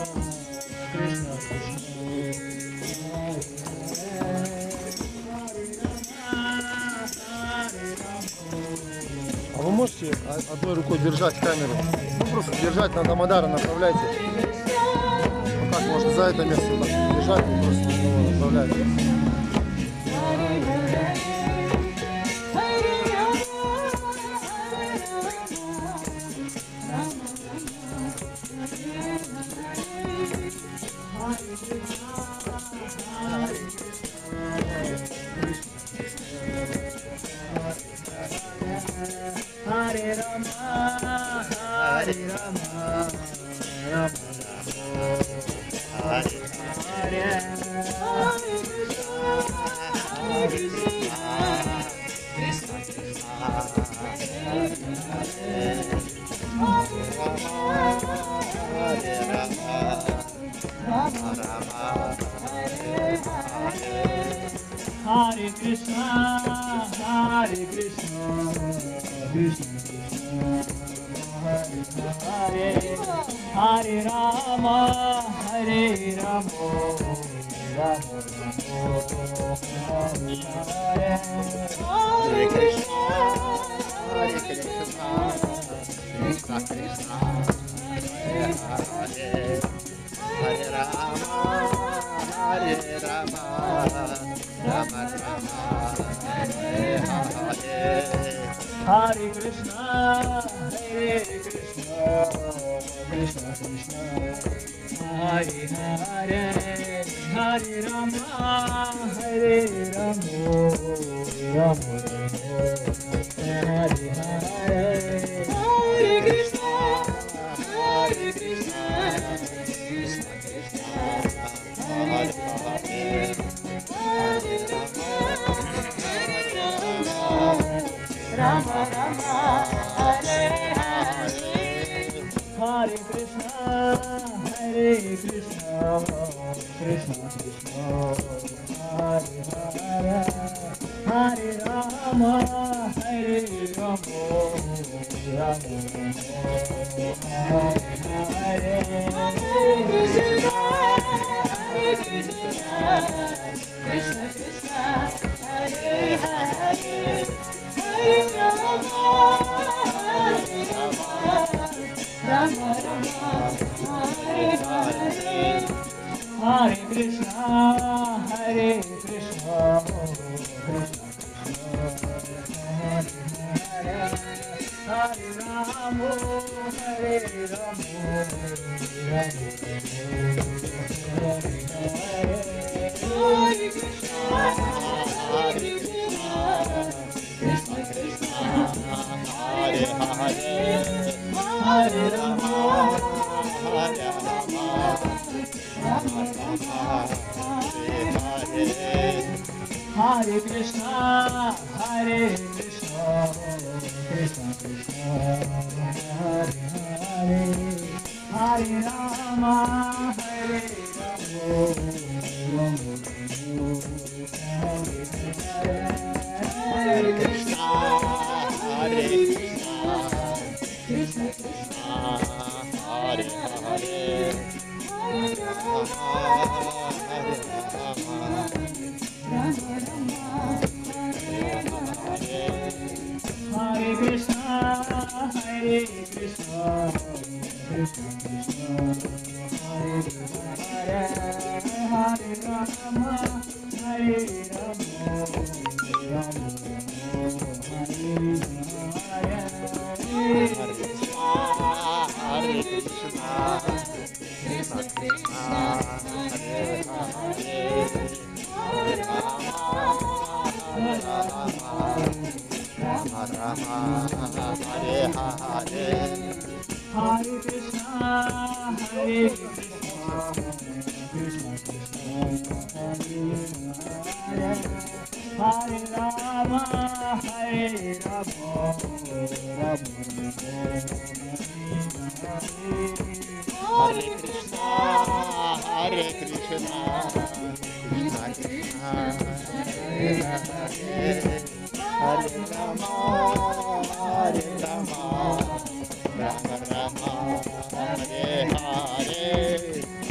А вы можете одной рукой держать камеру? Ну просто держать, на Дамодара направляйте. Ну как, можно за это место так держать и просто направлять. Hare Rama, Hare Rama, Rama Rama, Hare Hare, Hare Krishna, Krishna Krishna, Hare Hare, Hare Rama, Rama Rama, Hare Hare, Hare Krishna, Hare Krishna, Krishna Krishna, Hare Hare, Hare Rama, Hare Rama, Rama Rama, Hare Hare, Hare Krishna, Hare Krishna, Krishna Krishna, Hare Hare, Hare Rama, Hare Rama, Rama Rama, Hare Hare, Hare Krishna, Hare Krishna, Krishna Krishna, Hare Hare, Hare Rama, Hare Rama, Rama Rama, Hare Hare, Hare Krishna, Hare Krishna, Krishna Krishna, Hare Hare, Hare Rama, Rama Rama, Hare Hare, Hare Krishna, Hare Krishna, Krishna Krishna, Hare Hare, Hare Rama, Hare Rama, Rama Rama, Hare Hare, Krishna Krishna, Hare Hare, Hare Rama, Hare Rama, Rama Rama, Hare Hare, Hare Krishna, Hare Krishna, Krishna Krishna, Hare Hare, Hare Rama, Hare Rama, Rama Rama, Hare Krishna, Hare Krishna, Krishna Krishna, Hare Hare, Hare Rama, Hare Rama, Rama Rama, Hare Hare, Hare Krishna, Hare Krishna, Krishna Krishna, Hare Hare, Hare Rama, Hare Rama, Rama Hare Krishna, Hare Krishna, Krishna Krishna, Hare Hare, Hare Rama, Hare Rama, Rama Rama, Hare Hare, Hare Krishna, Hare Krishna, Krishna Krishna, Hare Hare, Hare Rama, Hare Rama, Rama Hare Krishna, Krishna Krishna, Hare Hare, Hare Rama, Hare Rama, Rama Rama, Hare Hare, Hare Krishna, Hare Krishna, Krishna Krishna, Hare Hare, Hare Rama, Hare Rama, Rama Hare Krishna, Hare Krishna, Krishna Krishna, Hare Hare, Hare Rama, Hare Rama, Rama Rama, Hare Hare.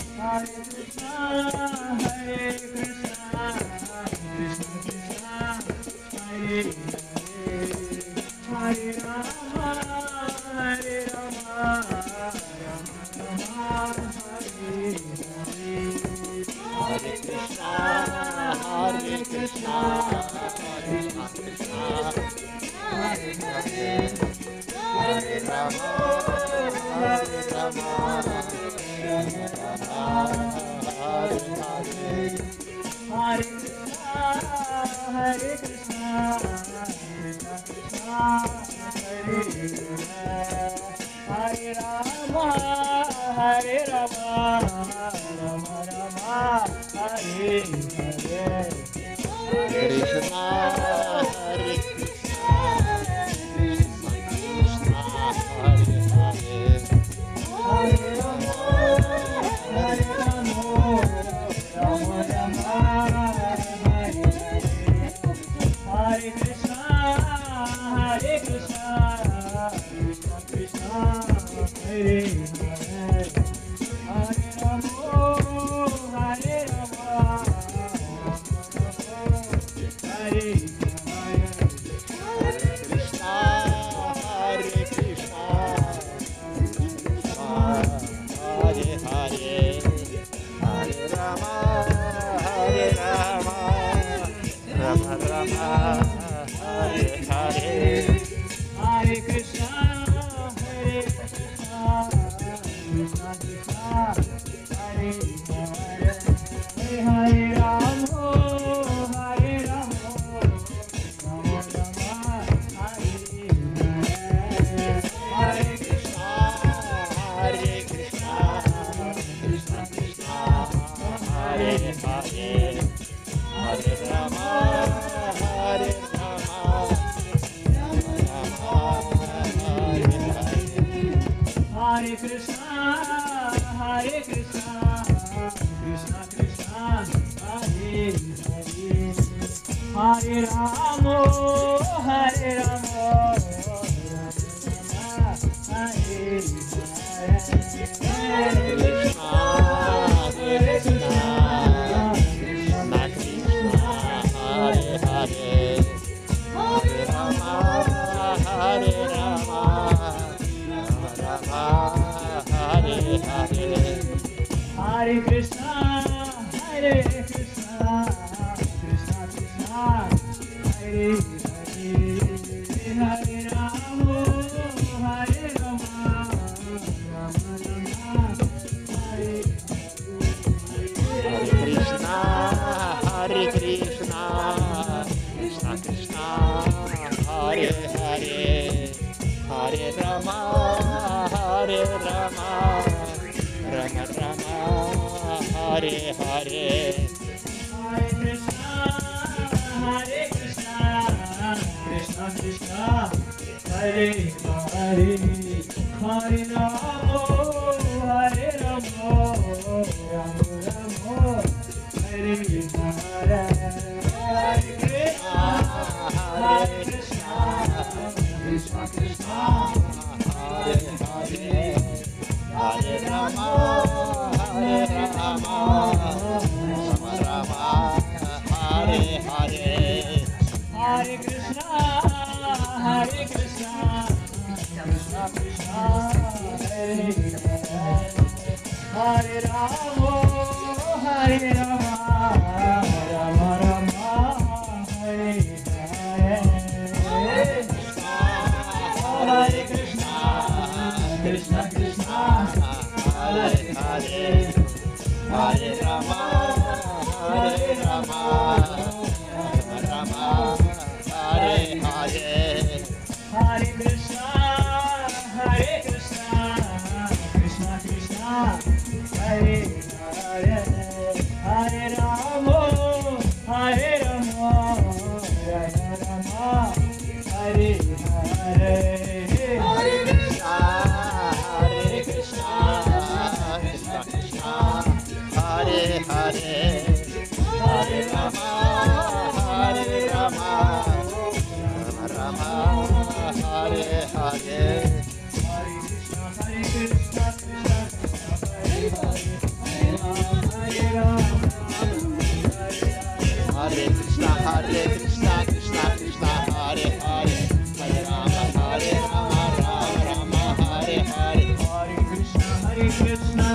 Krishna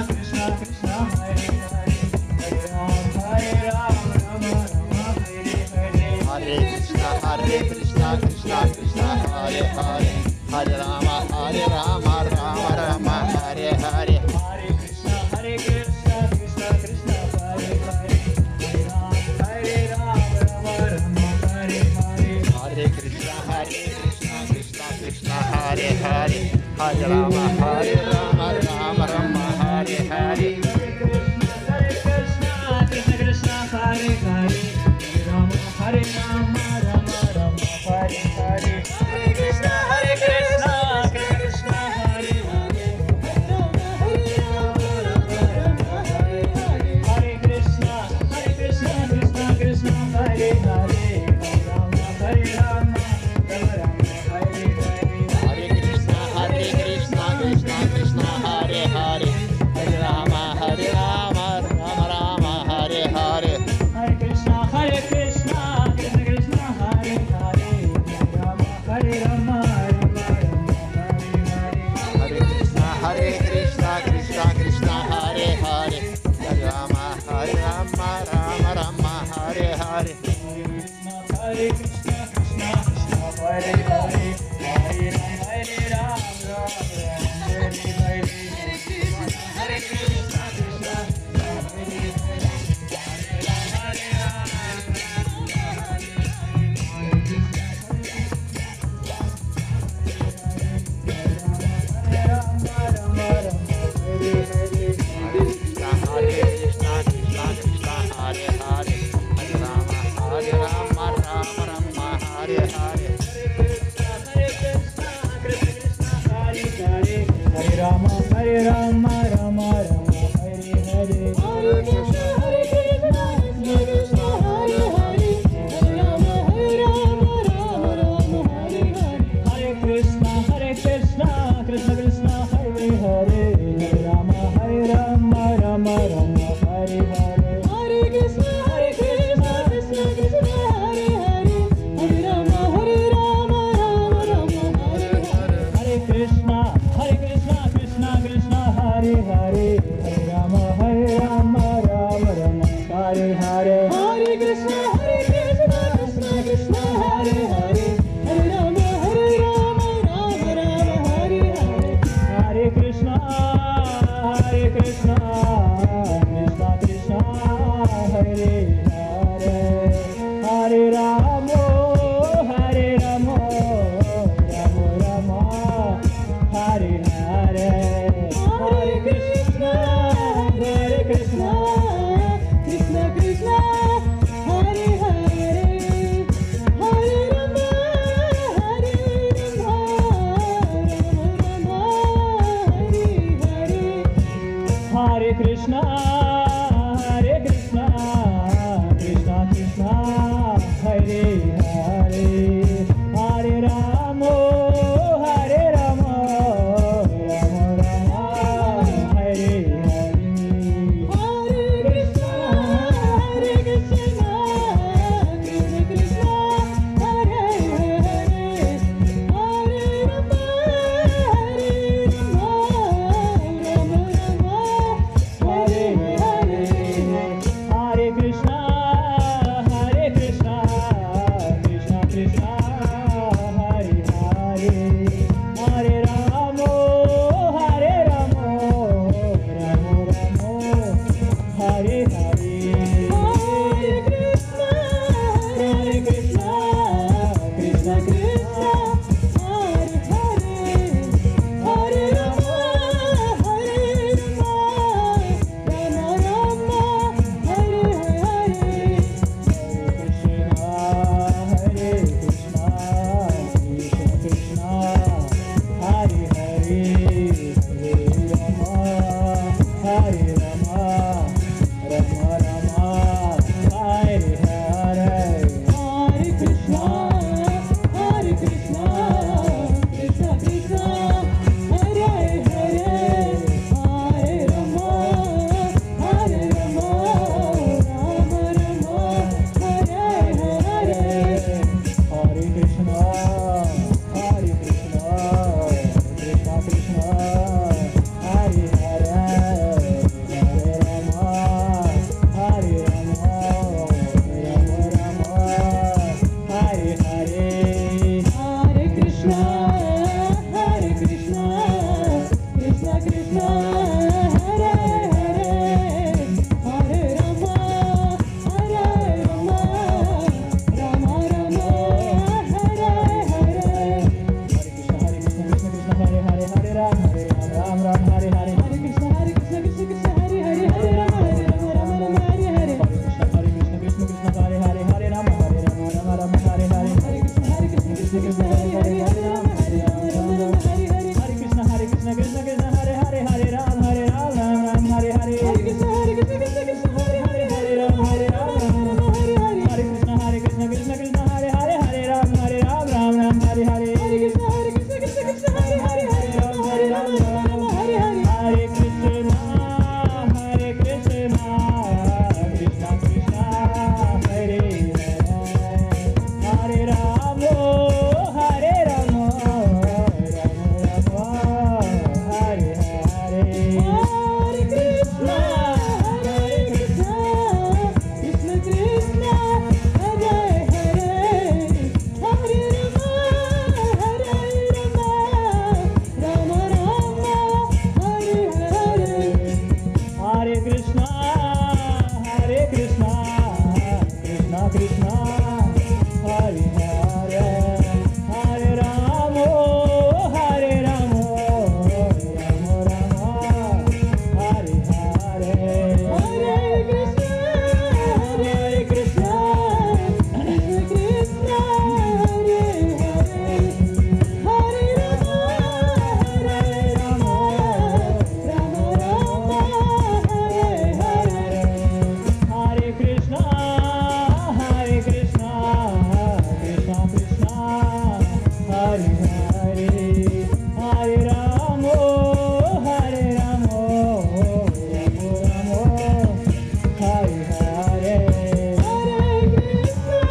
Krishna, Hare Krishna, Krishna Krishna, Hare Hare, Hare Rama, Hare Rama, Rama Rama, Hare Hare, Hare Krishna, Hare Krishna, Krishna Krishna, Hare Hare, Hare Rama, Hare Rama, Rama Rama, Hare Hare, Hare Krishna, Hare Krishna, Krishna Krishna, Hare Hare, Hare Rama, Hare Rama, Rama Rama, Hare Hare, Hare Krishna,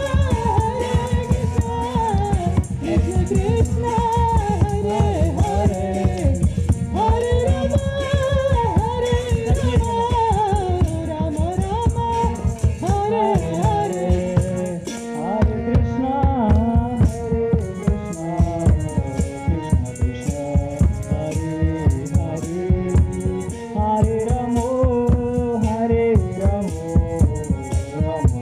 Krishna Krishna, Hare Hare, Hare Rama, Hare Rama, Rama Rama, Hare Hare, Hare Krishna, Hare Krishna, Krishna Krishna, Hare Hare, Hare Rama, Hare Rama, Rama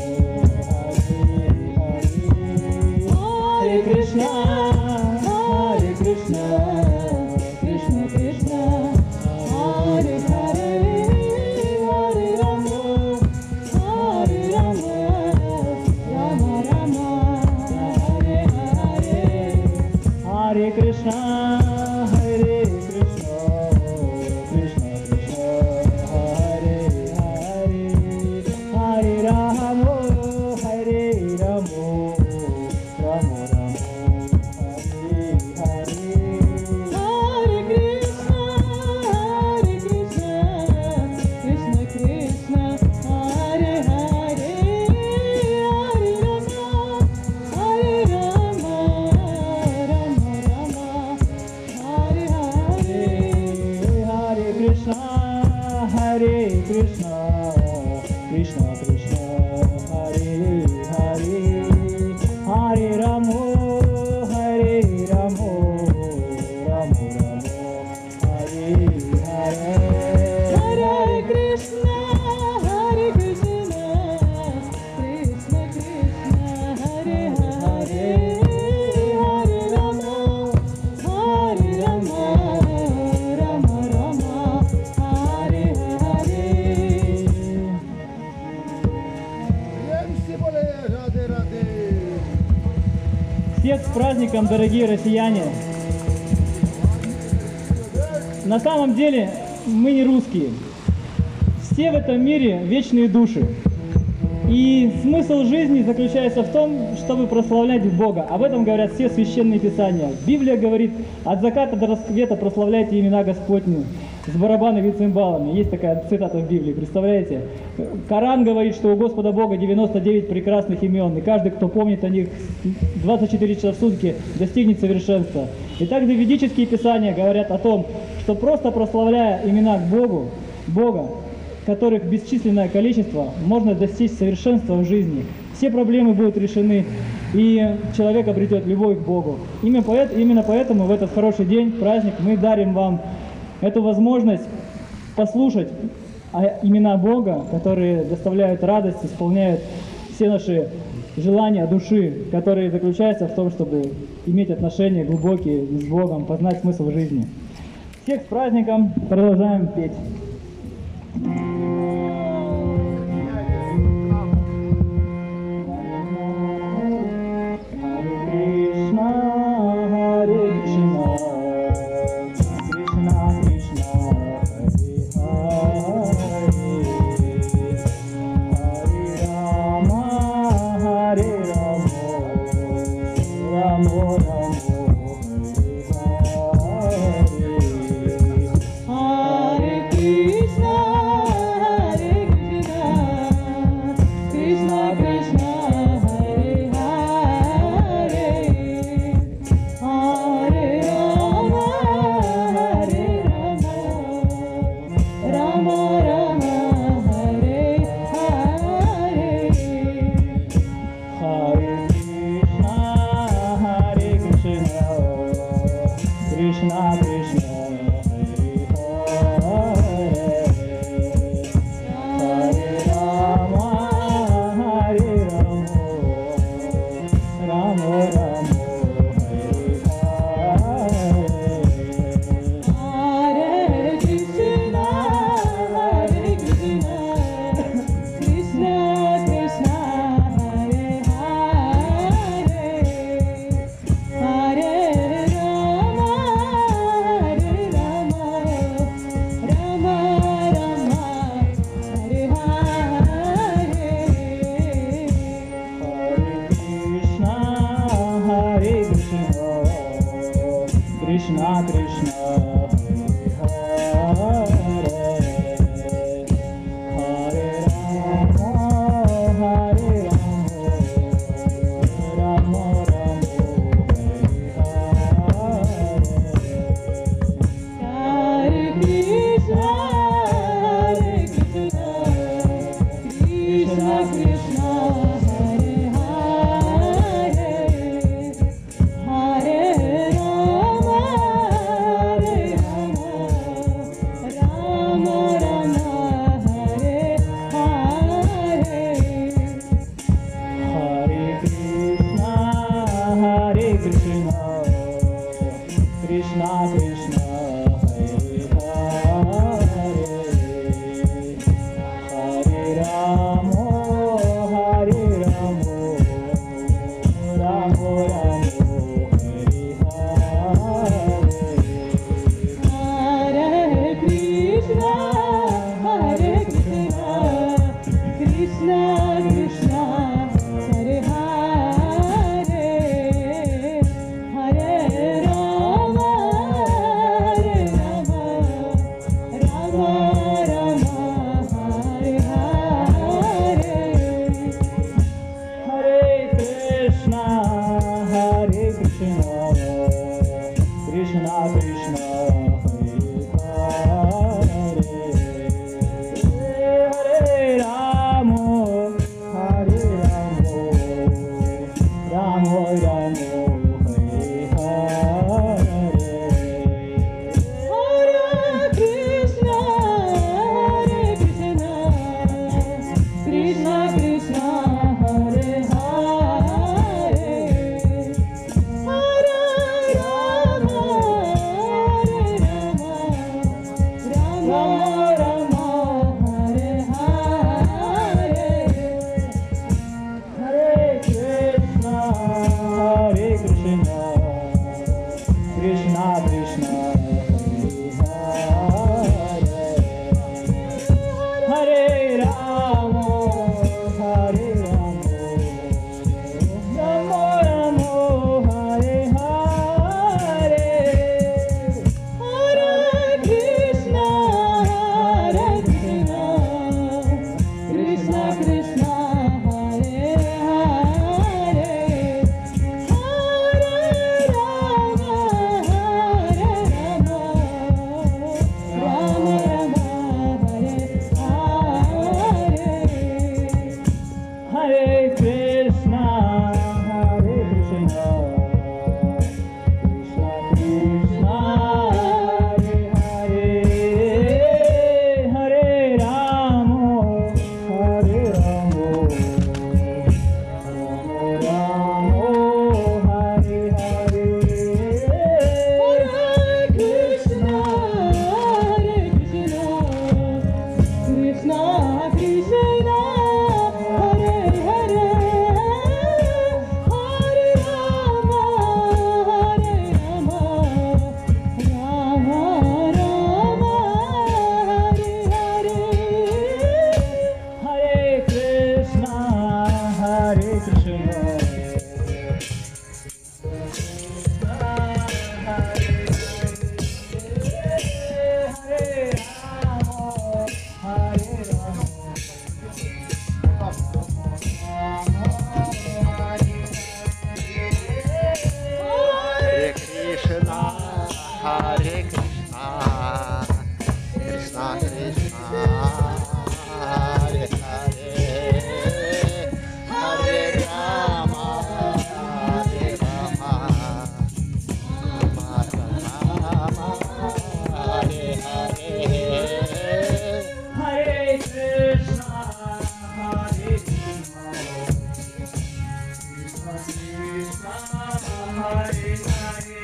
Hare Krishna, Hare Krishna, Krishna Krishna, Hare Hare, Hare Rama, Hare Rama, Rama Rama, Hare Hare, Hare Krishna, Hare Krishna, Krishna Krishna, Hare Hare, Hare Rama, Hare Rama, Rama Rama, Hare Hare, Hare Krishna, Hare Krishna, Krishna Krishna, Hare Hare, Hare Rama, Hare Rama, Rama Rama, Hare Hare, Hare Krishna, Hare Krishna, Krishna Krishna, Hare Hare, Hare Rama, Hare Rama, Rama Rama, Hare Hare, Hare Krishna, Hare Krishna, Krishna Krishna, Hare Hare, Hare Rama, Hare Rama, Rama Rama, Hare Hare. Раде, раде. Всех с праздником, дорогие россияне! На самом деле мы не русские. Все в этом мире вечные души. И смысл жизни заключается в том, чтобы прославлять Бога. Об этом говорят все священные писания. Библия говорит: от заката до рассвета прославляйте имена Господни с барабанами и цимбалами. Есть такая цитата в Библии, представляете? Коран говорит, что у Господа Бога 99 прекрасных имен, и каждый, кто помнит о них 24 часа в сутки, достигнет совершенства. И также ведические писания говорят о том, что просто прославляя имена Бога, которых бесчисленное количество, можно достичь совершенства в жизни. Все проблемы будут решены, и человек обретет любовь к Богу. Именно поэтому в этот хороший день, праздник, мы дарим вам эту возможность послушать имена Бога, которые доставляют радость, исполняют все наши желания души, которые заключаются в том, чтобы иметь отношения глубокие с Богом, познать смысл жизни. Всех с праздником! Продолжаем петь. Hare Krishna, Hare Ramo, Hare Ramo, Ramo Ramo, Hare Hare, Hare Krishna, Krishna Krishna, Hare Hare, Hare Rama, Rama Rama, Hare Hare, Hare Krishna, Hare Krishna, Krishna Krishna, Hare Hare, Hare Rama, Hare Rama, Rama Hare Hare, Hare Krishna, Krishna Krishna, Hare Hare, Hare Rama, Hare Rama, Rama Rama, Hare Hare, Hare Krishna, Hare Krishna, Hare Krishna, Hare Krishna, Krishna Krishna, Hare Hare, Hare Rama, Hare Rama, Rama Rama, Hare Hare. Hare Krishna, Hare Krishna, Krishna Krishna, Hare Hare,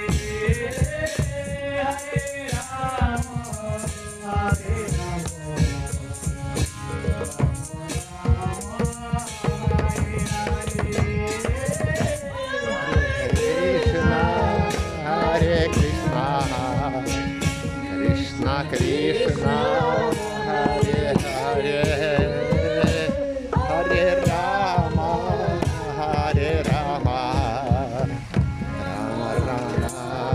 Hare Rama, Hare Rama, Hare Krishna, Krishna Krishna, Hare Hare, Hare Rama, Hare Rama, Rama Rama.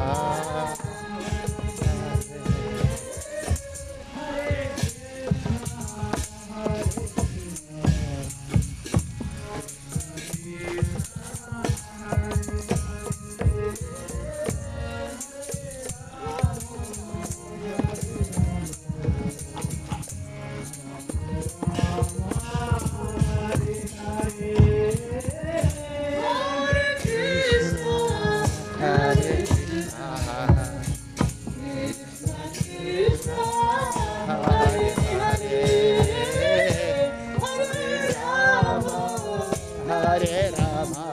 Hare Rama,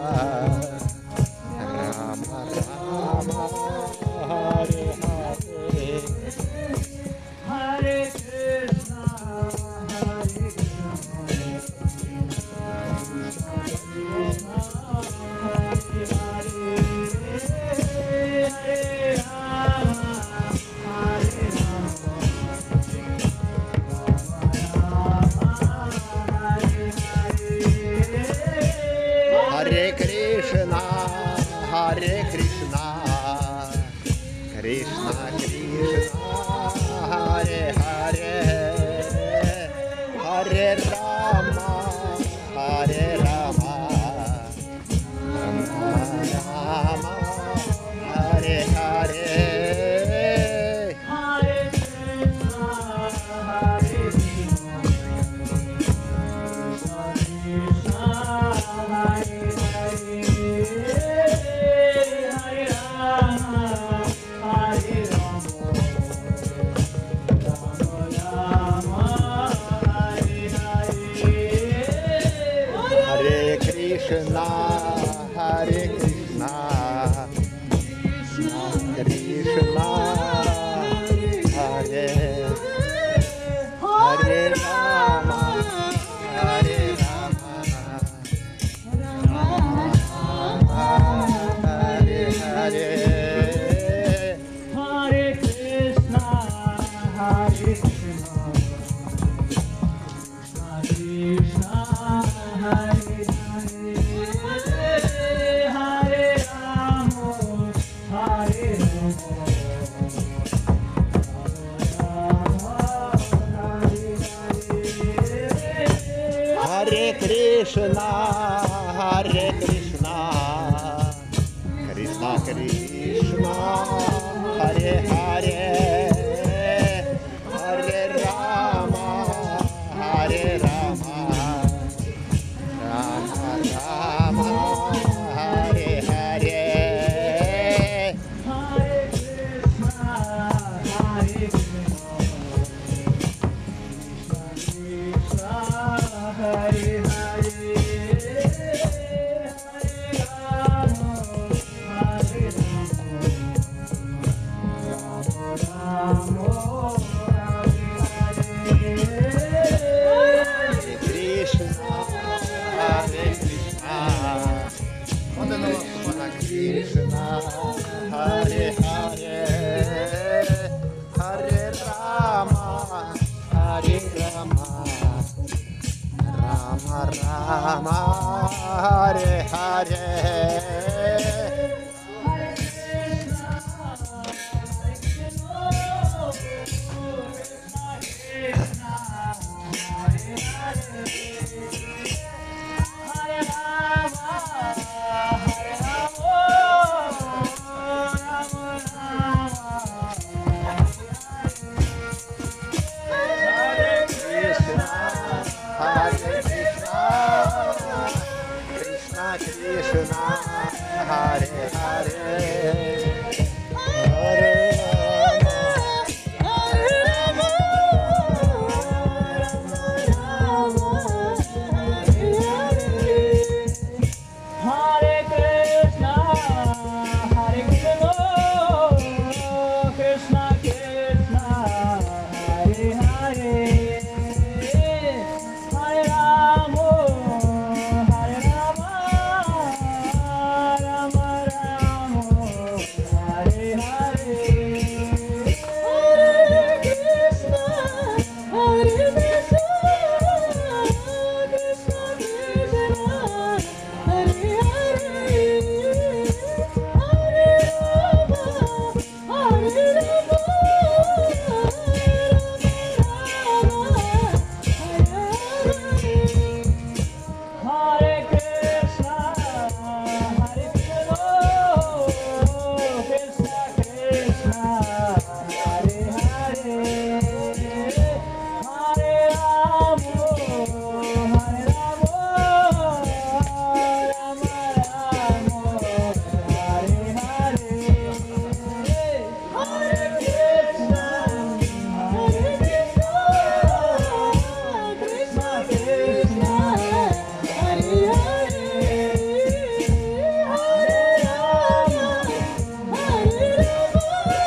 Rama Rama, Hare Hare. Hare Krishna, Hare Krishna, Hare Hare, Hare Rama, Hare Rama, Hare Krishna, Hare Krishna, Krishna Krishna, Hare Hare, Hare Rama, Hare Rama, Rama Rama, Hare Hare. Hare Krishna, Hare Krishna, Krishna Hare Hare, Hare Rama, Hare Rama, Rama Rama, Hare Hare, Hare Krishna, Hare Krishna, Krishna Hare Hare Rama, Hare Rama, Hare Hare. Hare Krishna, Hare Krishna, Hare Krishna, Hare Krishna, Krishna Krishna, Hare Hare, Hare Rama, Hare Rama, Rama Rama, Hare Hare. Hare Krishna, Hare Krishna, Krishna Hare Hare, Hare Rama, Hare Rama, Hare Krishna, Hare Krishna, Krishna Hare Hare, Hare Rama, Hare Rama, Rama Rama, Hare Hare. Krishna, Hare Hare, Hare Hare Krishna, Hare Krishna, Krishna Krishna, Hare Hare, Hare Rama, Hare Rama, Rama Rama, Hare Hare. Hare Krishna, Hare Krishna, Krishna Krishna, Hare Hare, Hare Rama, Hare Rama, Rama Rama, Hare Hare, Hare Krishna, Hare Krishna, Krishna Krishna, Hare Hare, Hare Rama, Hare Rama,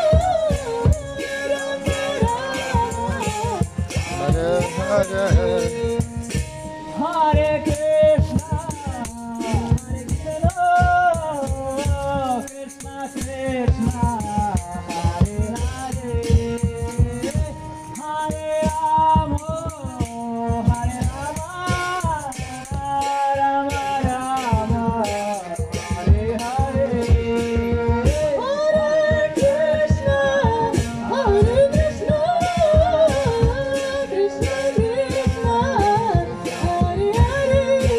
Rama Rama, Hare Hare. Hare Krishna, Hare Krishna, Krishna Krishna, Hare Hare, Hare Rama, Hare Rama, Rama Rama, Hare Hare, Hare Krishna, Hare Krishna, Krishna Krishna, Hare Hare.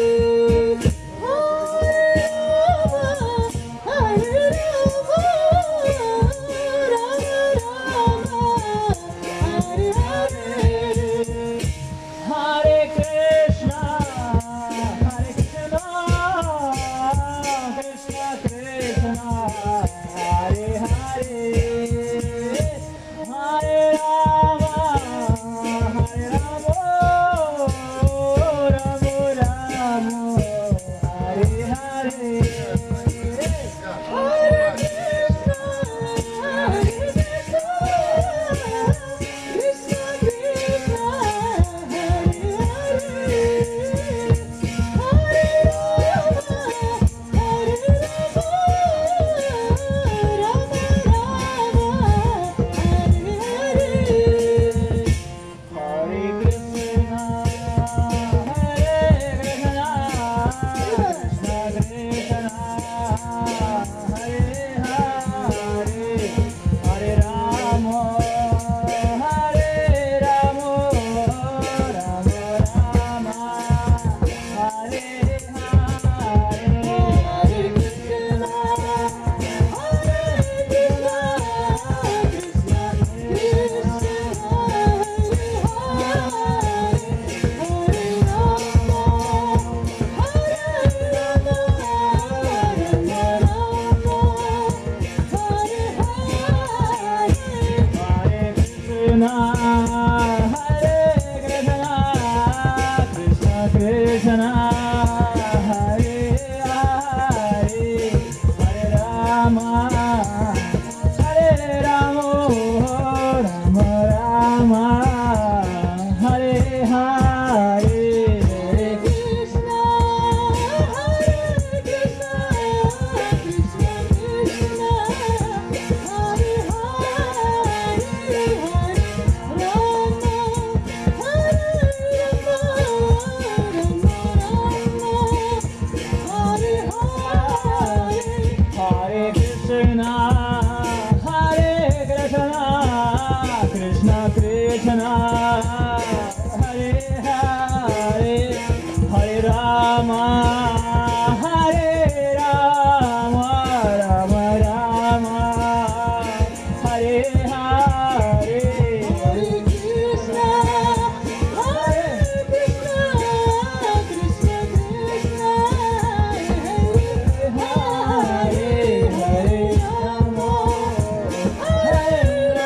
Krishna, Hare Hare, Hare Rama, Hare Rama, Rama Rama, Hare Hare, Hare Krishna, Hare Krishna, Krishna Krishna, Hare Hare, Rama, Hare Rama, Rama Rama, Hare Hare, Hare Krishna, Hare Krishna, Krishna Krishna, Hare Hare, Hare Rama, Hare Rama, Rama Rama, Hare Hare, Hare Krishna, Hare Krishna, Krishna Krishna, Hare Hare, Hare Rama, Hare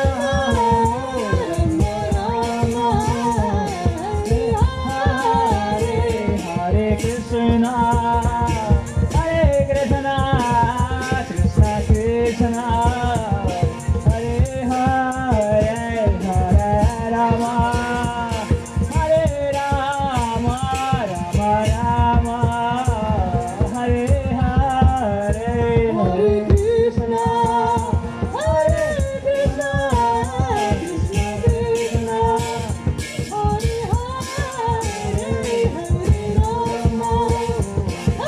Rama, Rama Rama, Hare Hare, Hare Krishna, Hare Krishna, Krishna Krishna, Hare Hare, Hare Rama, Hare Rama, Rama Rama, Hare Hare, Hare Krishna, Hare Krishna, Krishna Krishna, Hare Hare, Hare Rama,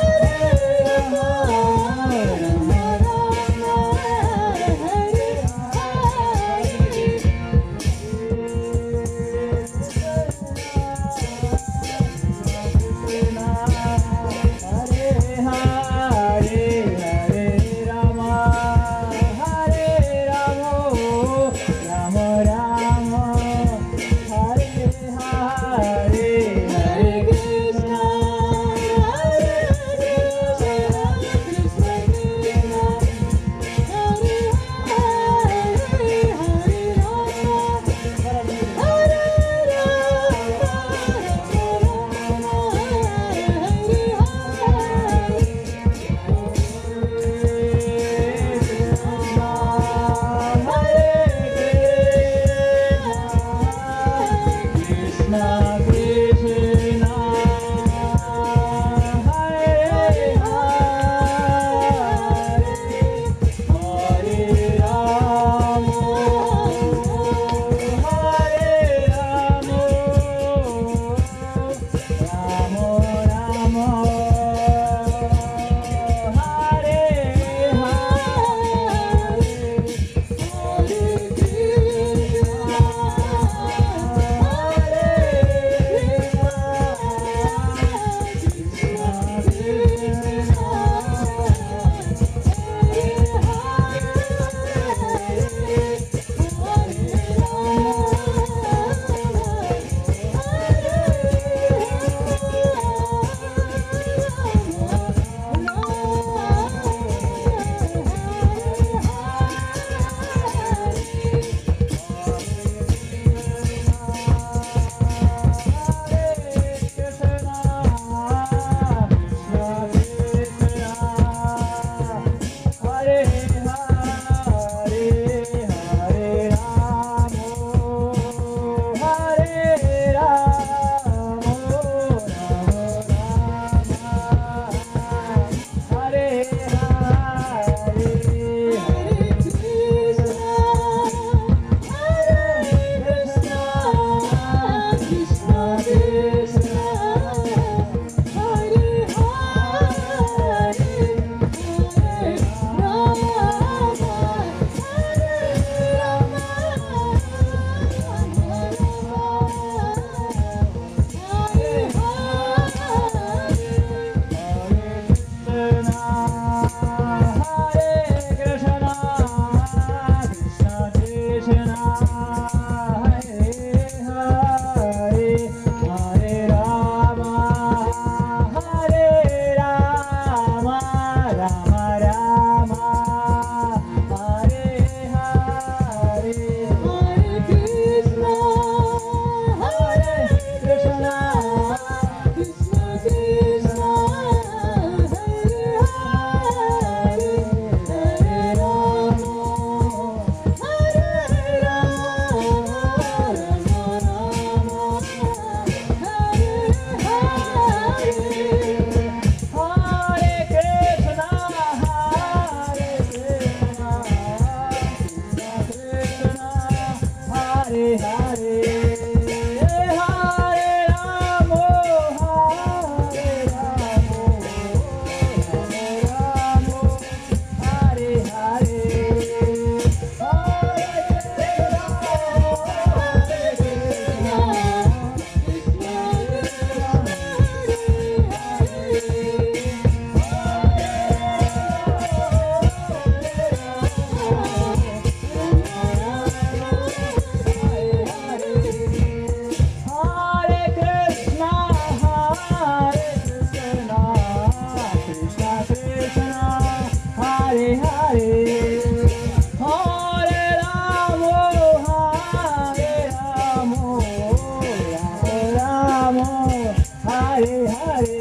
Hare Hare,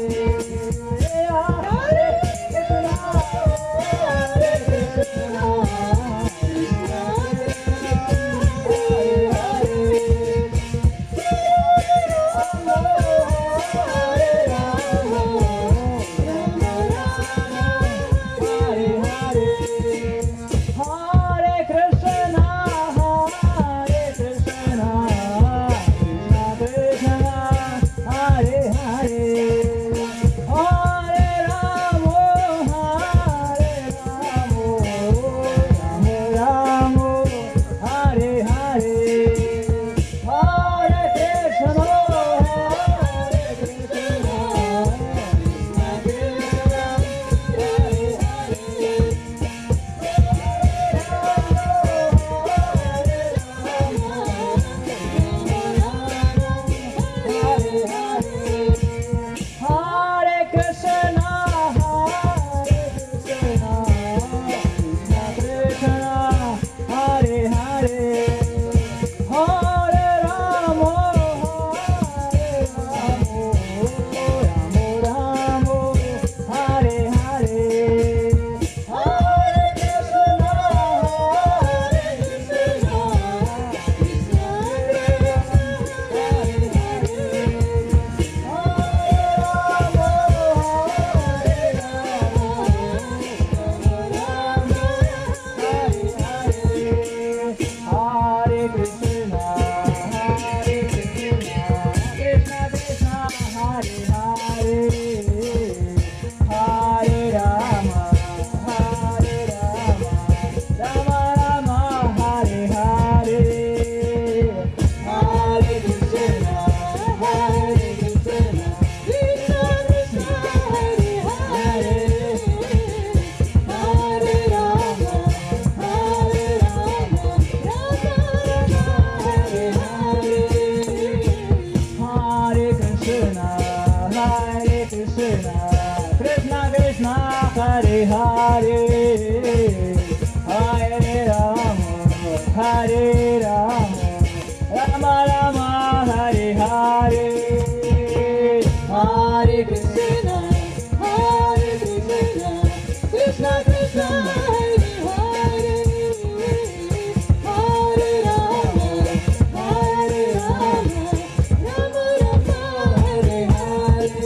Hare Krishna, Hare Krishna, Krishna Krishna, Hare Hare, Hare Rama, Rama Rama, Hare Hare, Hare Krishna, Hare Krishna, Krishna Krishna, Hare Hare, Hare Rama, Hare Rama, Rama Rama, Hare Hare, Hare Krishna, Hare Krishna, Krishna Krishna, Hare Hare. Hare Krishna, Hare Krishna, Krishna Krishna, Hare Hare, Hare Rama, Hare Rama, Rama Rama, Hare Hare, Hare Krishna, Hare Krishna, Krishna Krishna, Hare Hare. Hare Krishna, Hare Krishna, Krishna Krishna, Hare Hare, Hare Rama, Hare Rama, Rama Rama, Hare Hare, Hare Krishna, Hare Krishna, Krishna Krishna, Hare Hare, Hare Rama, Hare Rama, Rama Rama, Hare Hare, Hare Krishna, Hare Krishna, Krishna Krishna, Hare Hare, Hare Rama, Hare Rama, Rama Rama, Hare Hare, Hare Krishna, Hare Krishna, Krishna Krishna, Hare Hare, Hare Rama, Hare Rama, Rama Rama, Hare Hare,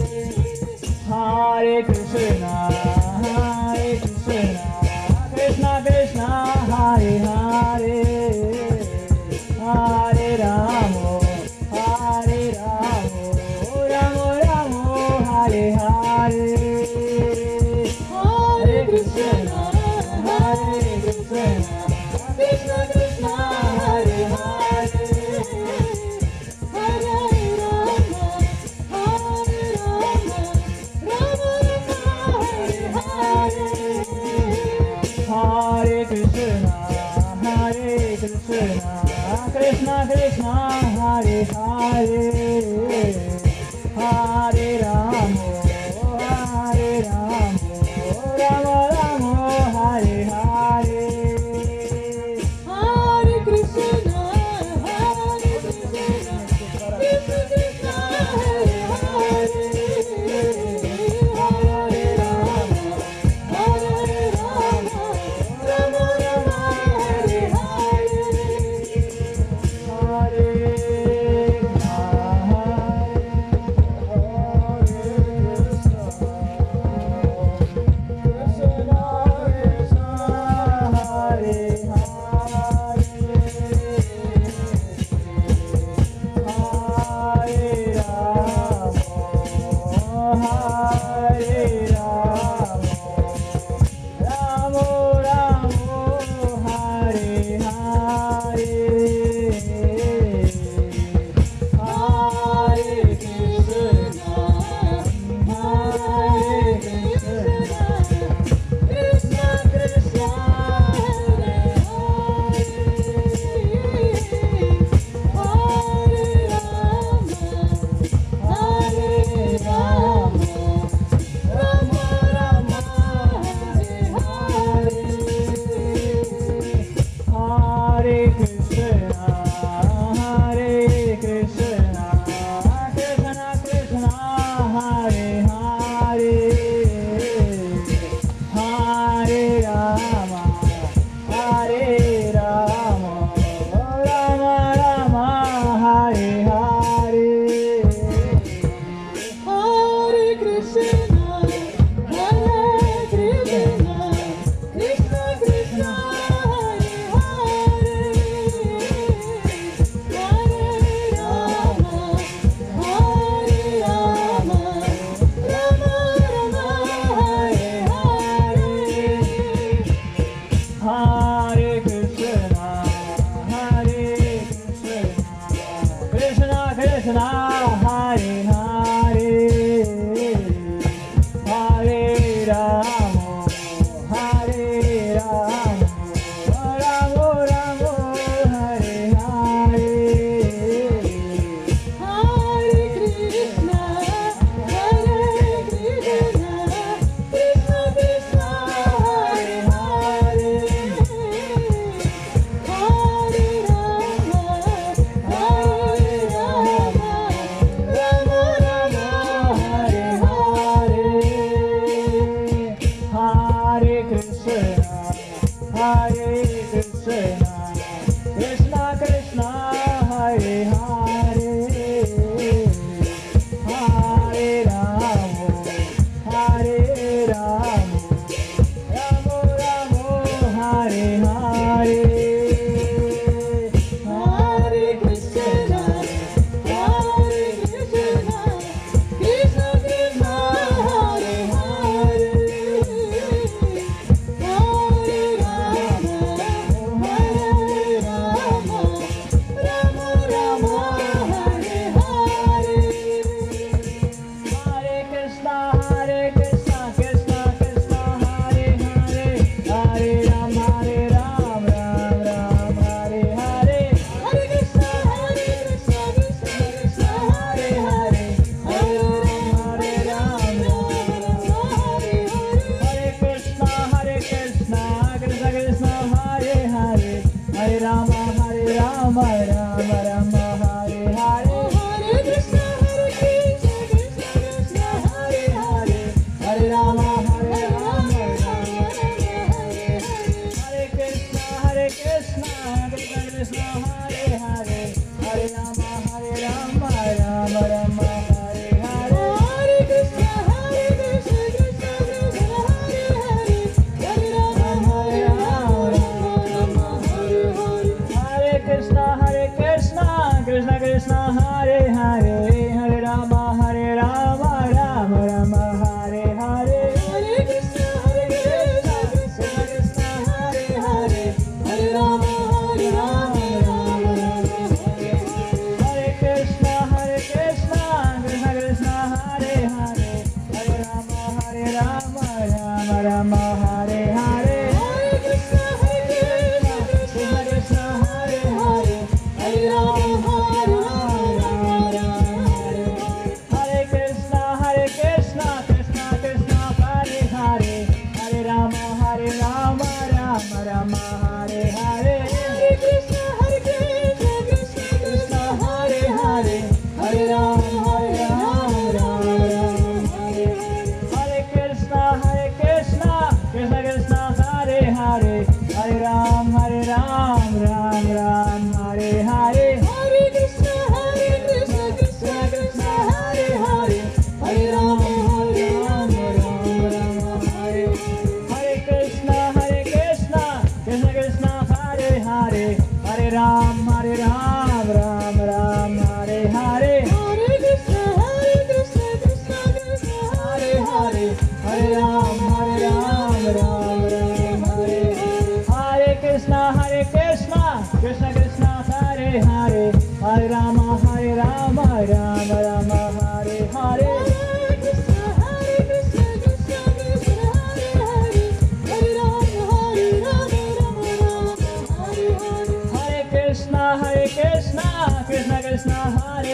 Hare Krishna, Hare Krishna, Krishna Krishna, Hare Hare, Hare Rama, Hare Rama, Rama Rama, Hare Hare, Hare Krishna, Hare Krishna, Krishna Krishna, Hare Hare, Hare Rama, Hare Rama, Rama Rama, Hare Hare, Hare Krishna, Hare Krishna, Krishna Krishna, Hare Hare, Hare Rama, Hare Rama, Rama Rama, Hare Hare, Hare Krishna, Hare Krishna, Krishna Krishna, Hare Hare, Hare Rama, Hare Rama, Rama Rama, Hare Hare, Hare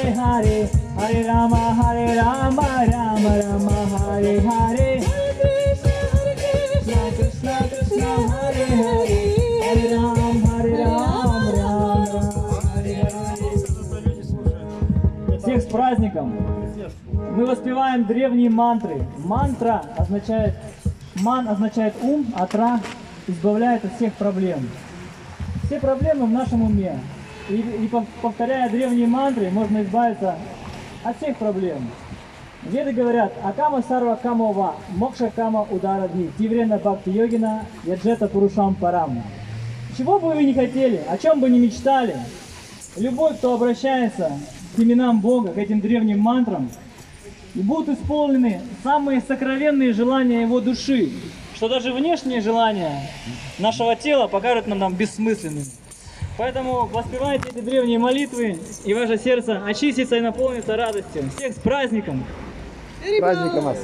Hare, Hare Rama, Rama Rama, Hare Hare. Krishna, Krishna, Krishna, Hare Hare, Hare Ram, Ram Ram, Hare Hare. Всех с праздником! Мы воспеваем древние мантры. Мантра означает, ман означает ум, а тра избавляет от всех проблем. Все проблемы в нашем уме. И повторяя древние мантры, можно избавиться от всех проблем. Веды говорят: Акама сарва камова, мокша кама ударадни, тиврена бхакти йогина, яджета пурушам парам. Чего бы вы ни хотели, о чем бы ни мечтали, любой, кто обращается к именам Бога, к этим древним мантрам, и будут исполнены самые сокровенные желания его души, что даже внешние желания нашего тела покажут нам бессмысленными. Поэтому воспевайте эти древние молитвы, и ваше сердце очистится и наполнится радостью. Всех с праздником! С праздником вас!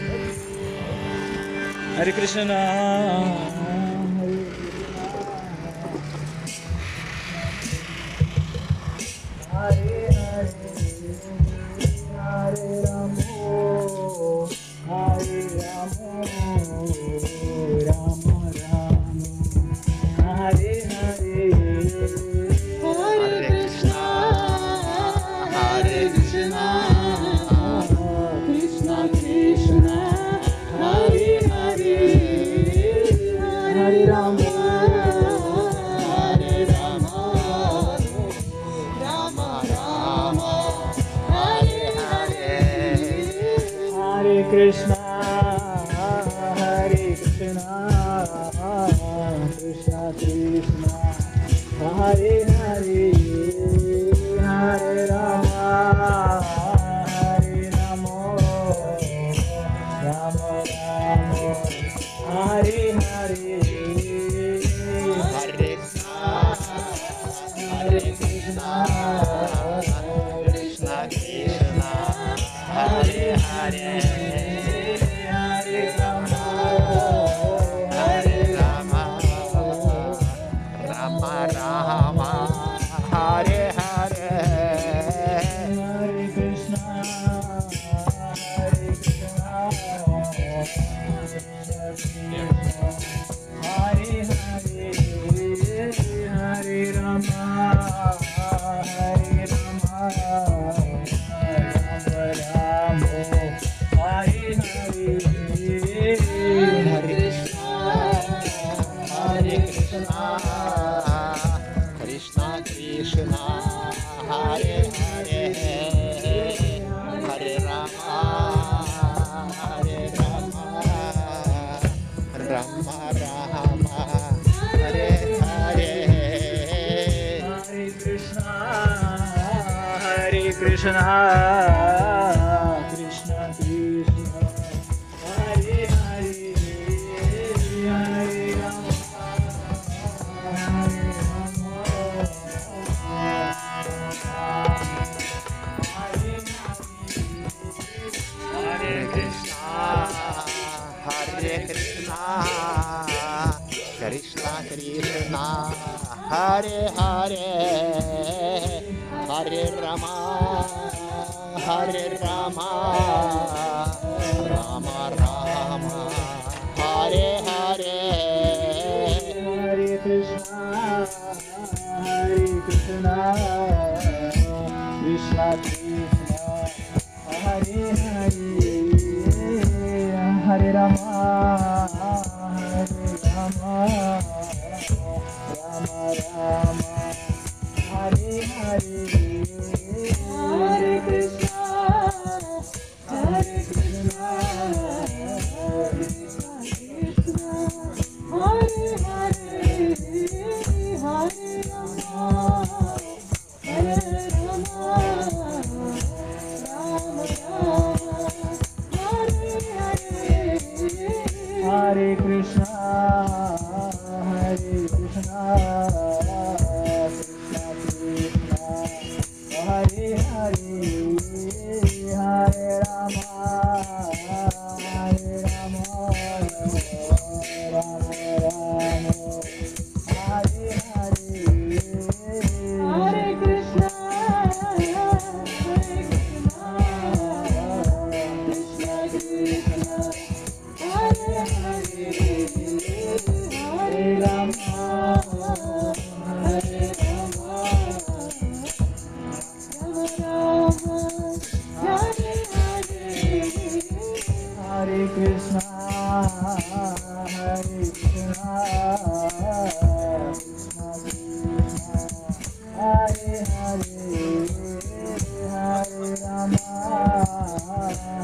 Харе Кришна! Харе Рамо, Харе Рамо, Рамо Рамо, Харе Харе, Hare Krishna, Hare Krishna, Krishna Krishna, Hare Hare, Харе Рамо, Hare Rama, Rama Rama, Hare Hare, Hare Krishna, Hare Krishna, Krishna Krishna, Hare Hare, Hare Rama, Hare Rama, Rama Rama, Hare Hare, Hare Krishna, Hare Krishna, Krishna Krishna, Hare Hare, Hare Rama, Hare Rama, Rama Rama, Hare Hare, Hare Krishna, Hare Krishna, Hare Hare, Hare Rama, Hare Rama, Rama Rama, Hare Hare, Hare Krishna, Hare Krishna, Krishna Krishna, Hare Hare, Hare Rama, Hare Rama, Rama Rama, Hare Hare. Hare Krishna, Hare Krishna, Krishna Krishna, Hare Hare, Hare Rama, Hare Rama, Hare Krishna, Hare Krishna, Krishna Krishna, Hare Hare, Hare Rama, Hare Rama, Rama Rama, Hare Hare. Hare Krishna, Hare Krishna, Krishna Krishna, Hare Hare, Hare Rama, Hare Rama, Rama Rama, Hare Hare, Hare Krishna, Hare Krishna, Hare Hare Krishna, Hare Krishna, Krishna Krishna, Hare Hare, Hare Rama, Hare Rama, Rama Rama, Hare Hare, Hare Krishna, Hare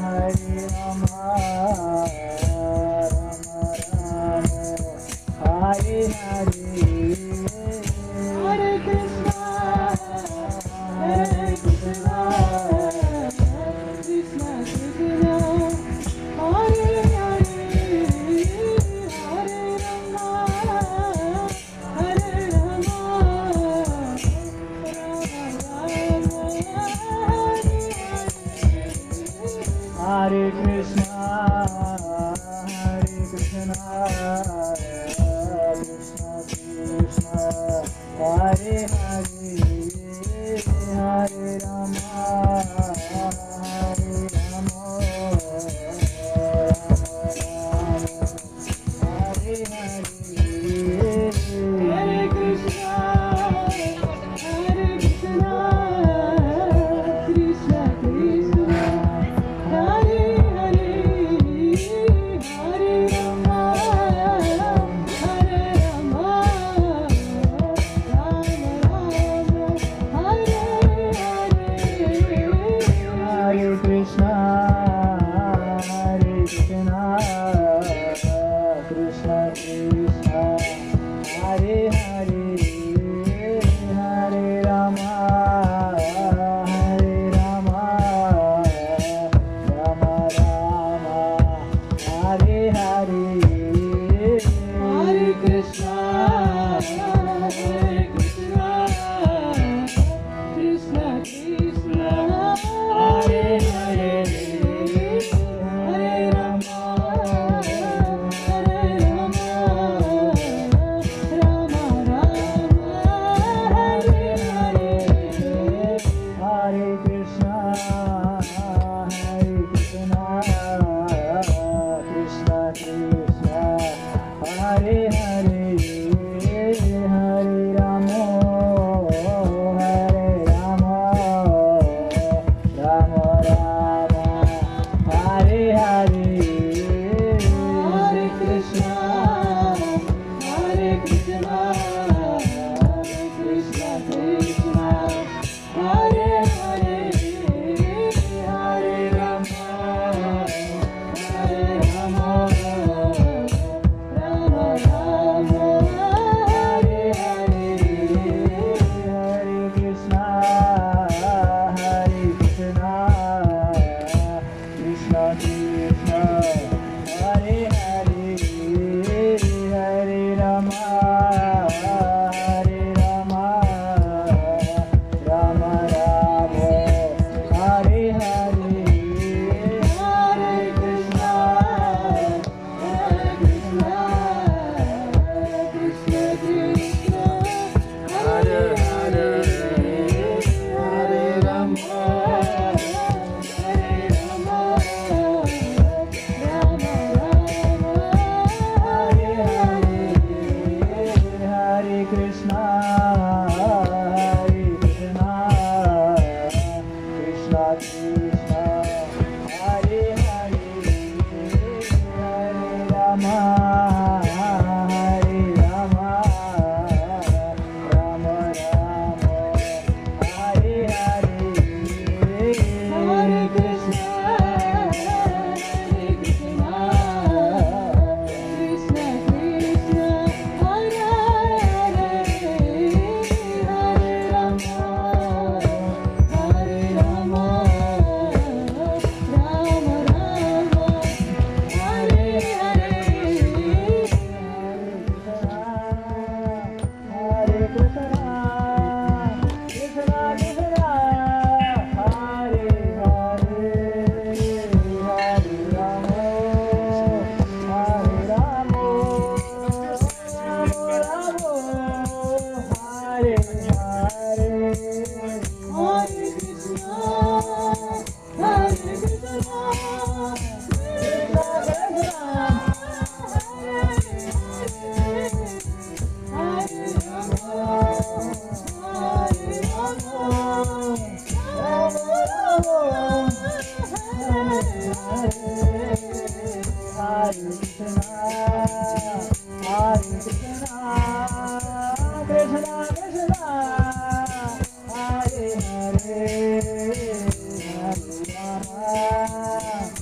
Hare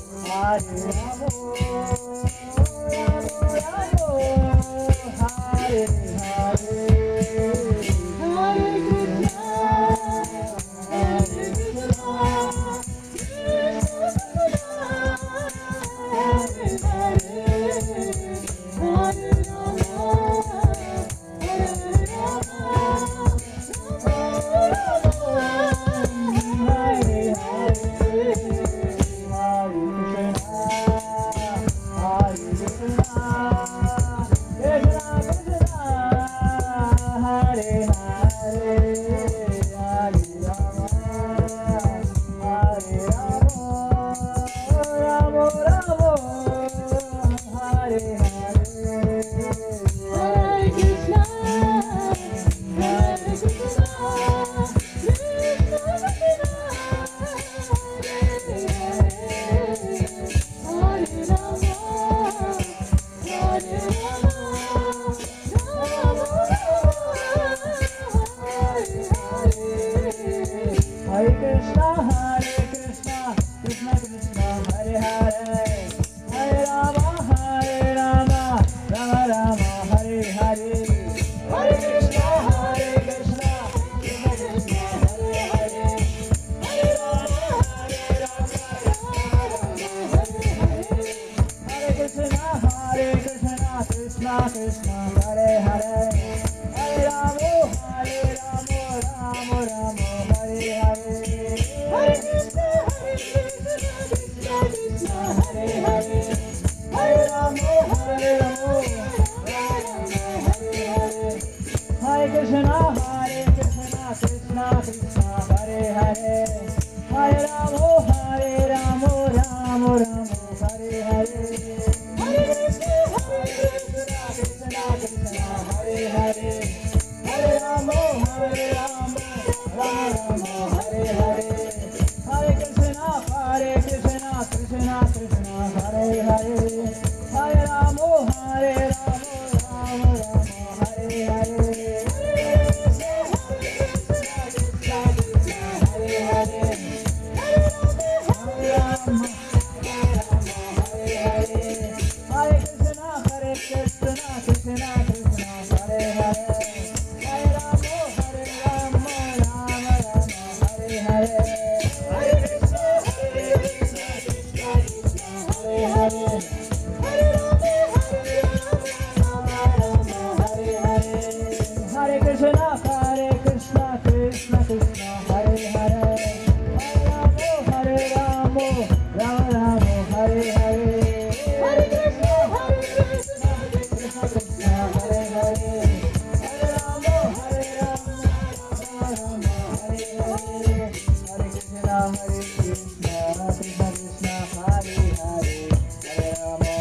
Hare Krishna, Krishna Krishna, Hare Hare, Hare Rama,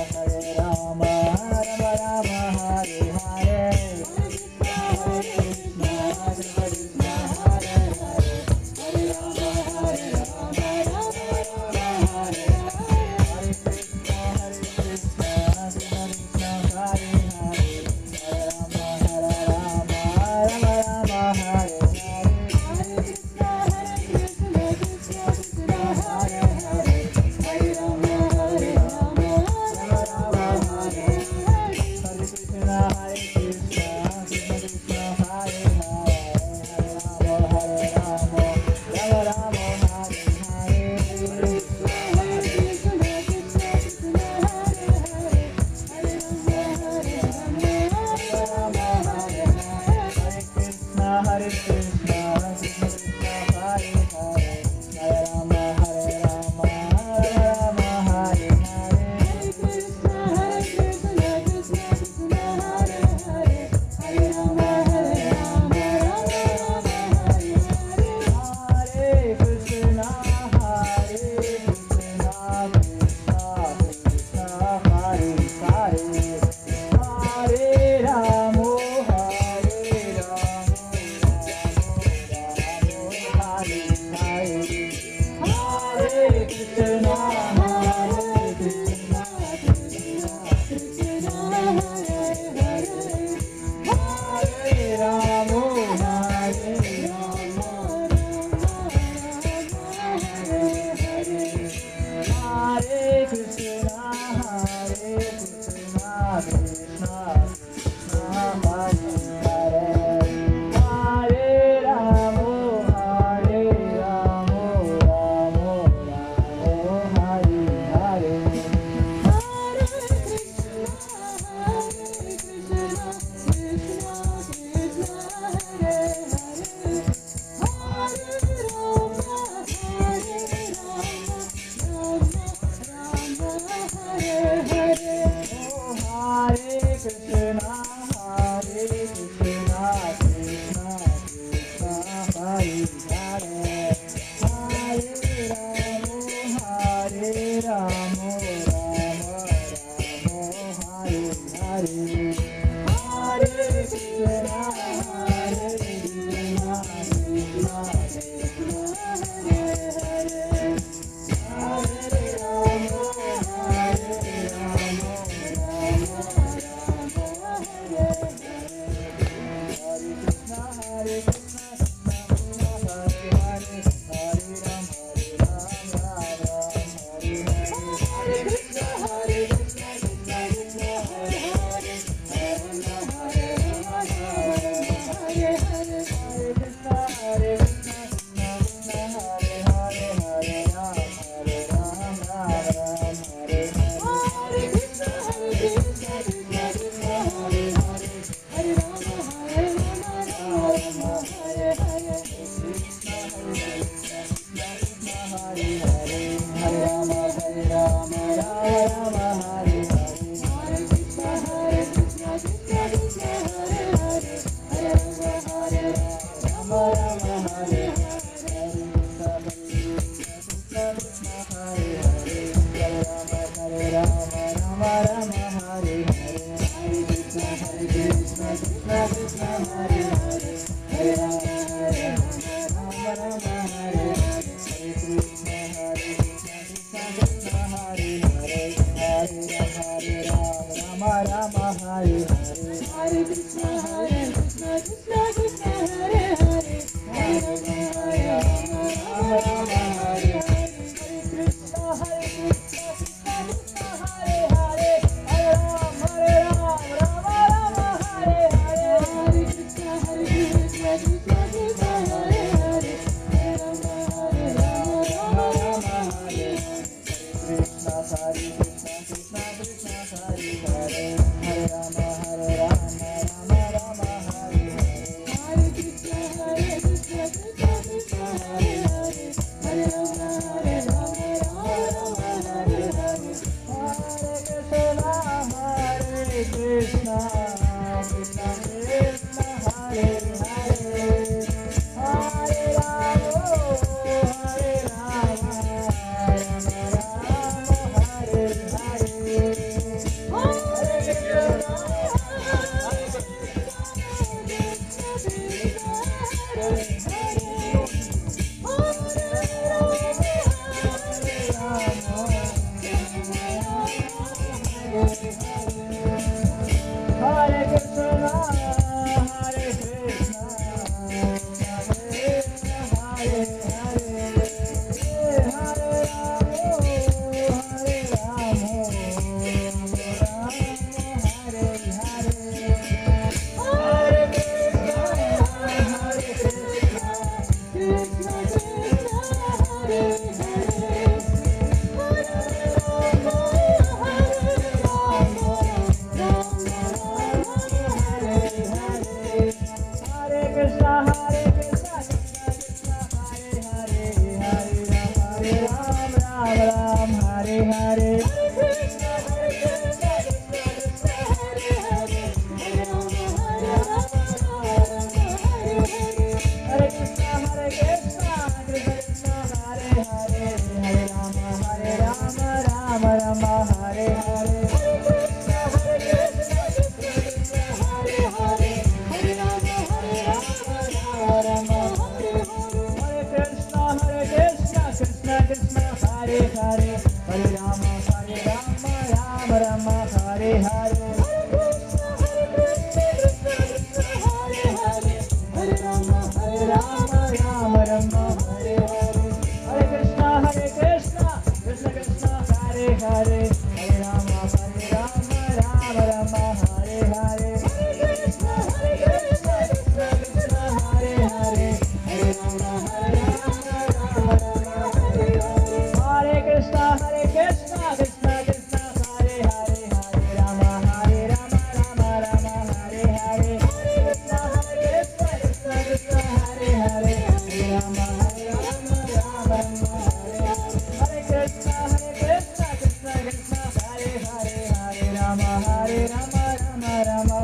Rama Rama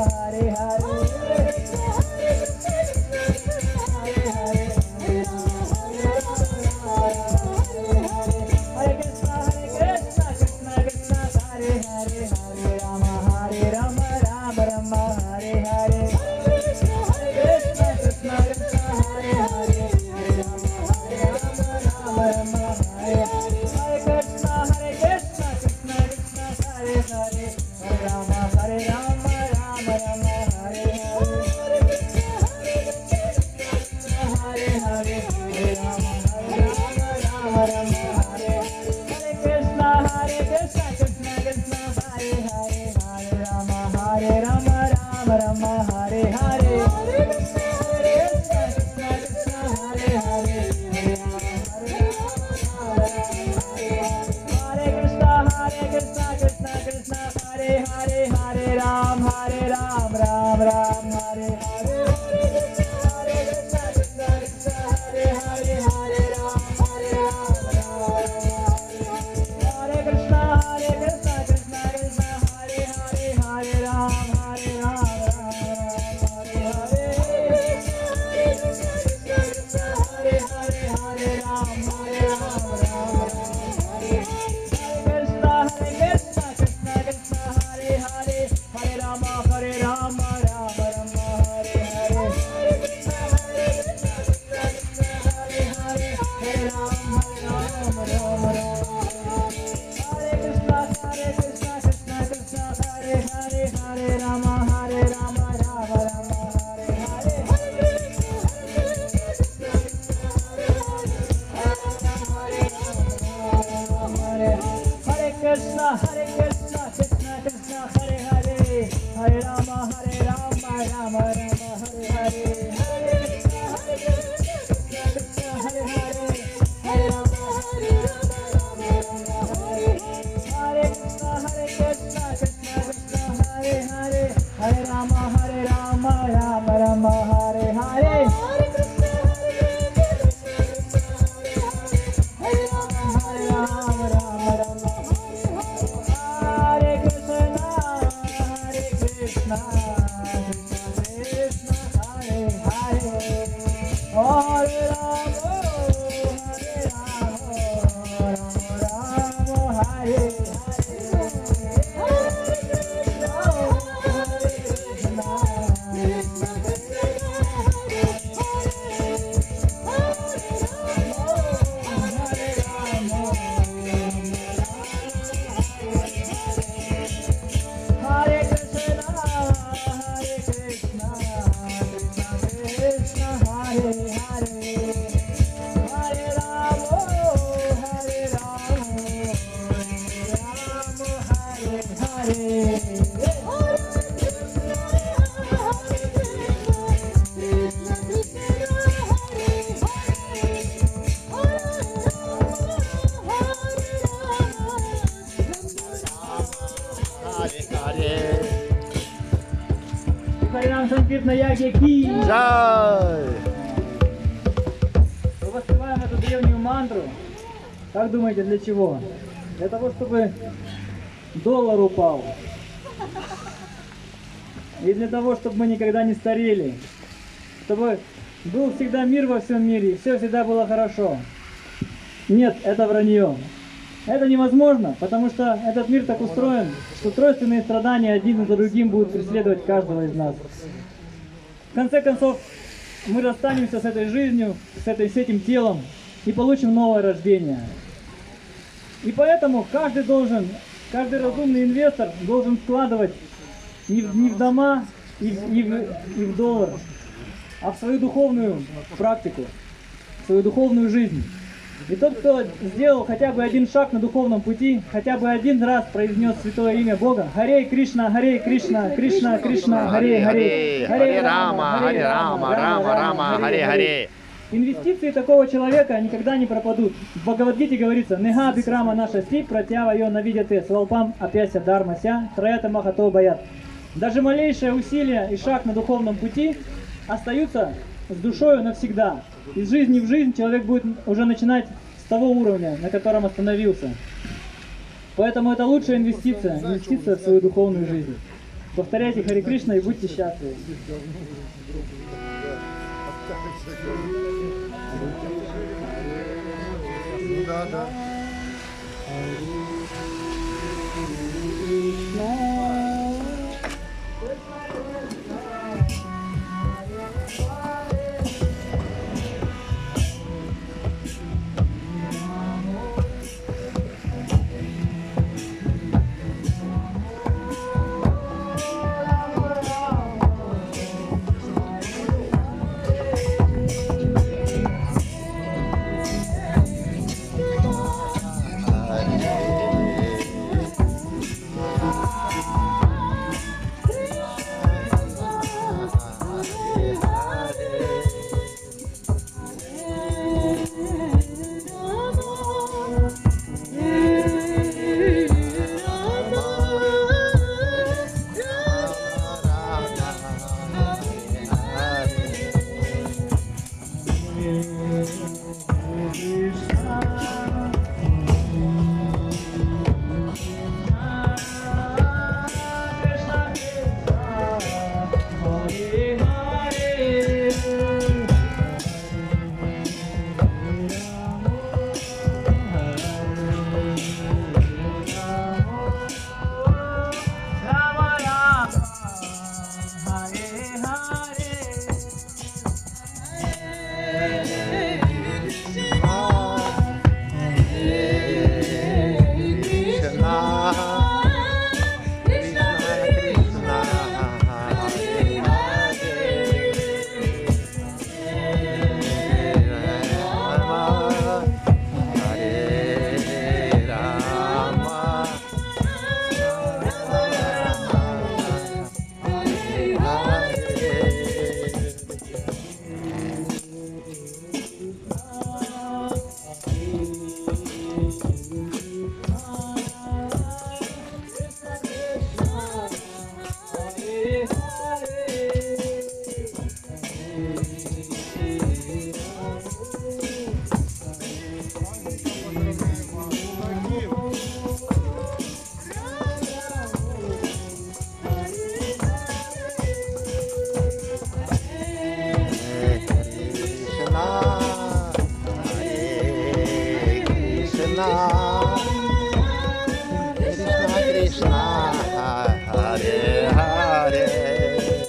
Харинам Санкиртна Яги Ки. Джай! Мы воспеваем эту древнюю мантру. Как думаете, для чего? Для того, чтобы доллар упал. И для того, чтобы мы никогда не старели. Чтобы был всегда мир во всем мире, и все всегда было хорошо. Нет, это вранье. Это невозможно, потому что этот мир так устроен, что тройственные страдания один за другим будут преследовать каждого из нас. В конце концов, мы расстанемся с этой жизнью, с этим телом и получим новое рождение. И поэтому каждый разумный инвестор должен вкладывать не в дома и в доллар, а в свою духовную практику, в свою духовную жизнь. И тот, кто сделал хотя бы один шаг на духовном пути, хотя бы один раз произнес святое имя Бога, Харе Кришна, Кришна, Кришна, Харе, Харе Рама, Рама, Харе. Инвестиции такого человека никогда не пропадут. В Бхагавад-гите говорится: «Нега бикрама наша си, протява ее навидяте, свалпам апяся дармася, троята махато баят». Даже малейшее усилие и шаг на духовном пути остаются с душою навсегда. Из жизни в жизнь человек будет уже начинать с того уровня, на котором остановился. Поэтому это лучшая инвестиция в свою духовную жизнь. Повторяйте Харе Кришна и будьте счастливы. Да, да. Krishna, Hare Hare.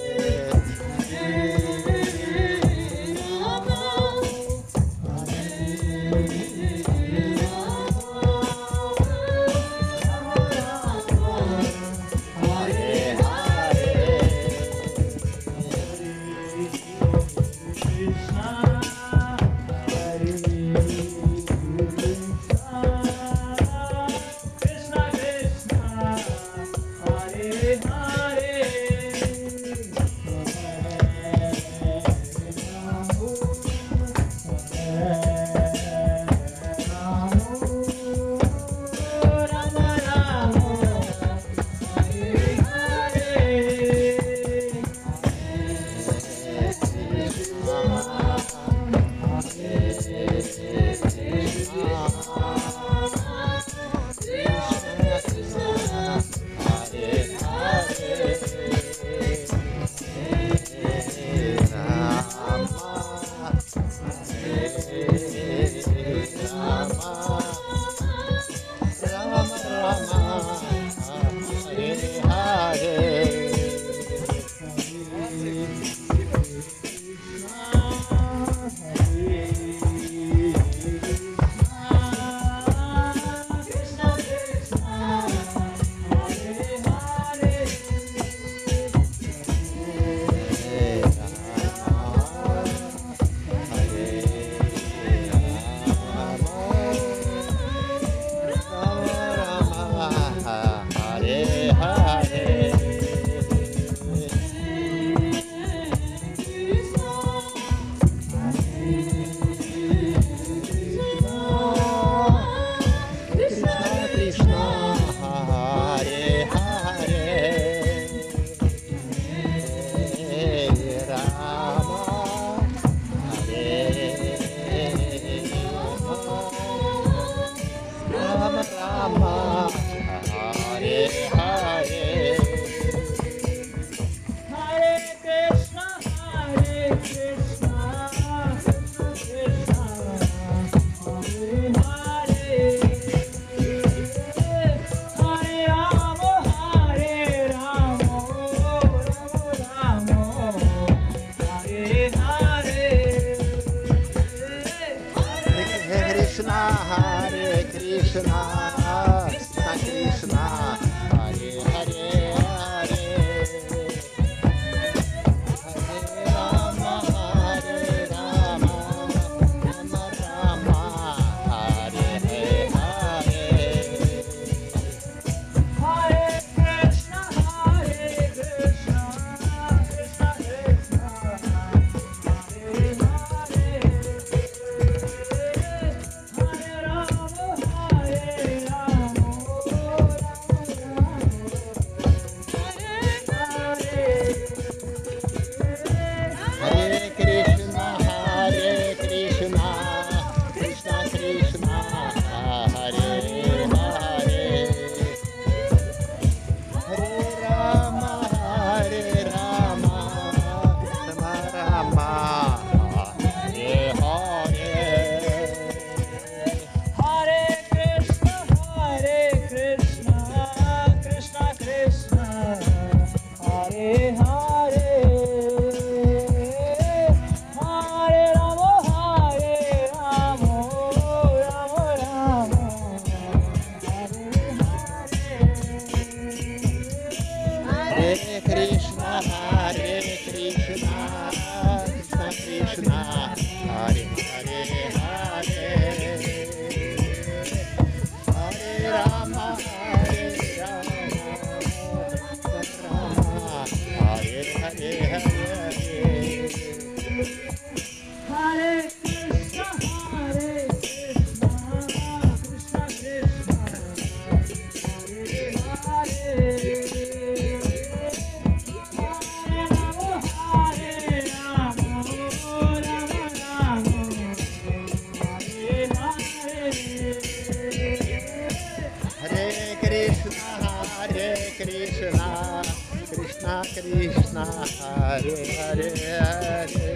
Krishna, Hare Hare Hare,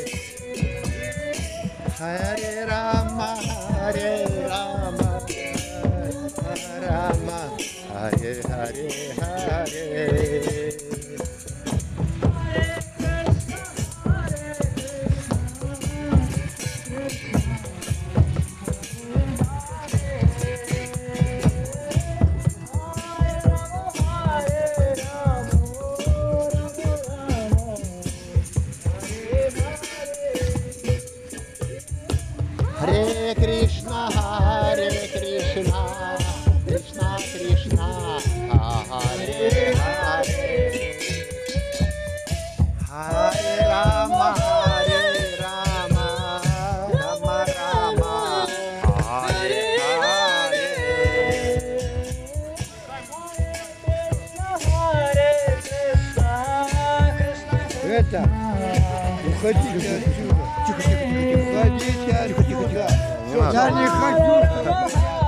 Hare Rama, Hare Rama, Rama, Hare Харе, Харе, Харе. Харе Кришна, Харе Кришна, Кришна Кришна, Харе Харе. Харе Рама, Харе Рама, Рама Рама, Харе Харе. Это, уходите отсюда. Тихо, тихо, тихо, тихо. Уходите отсюда. Я не хочу.